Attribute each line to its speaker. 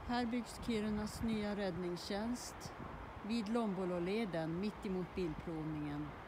Speaker 1: Här byggs Kirunas nya räddningstjänst vid Lombololeden mitt emot bilprovningen.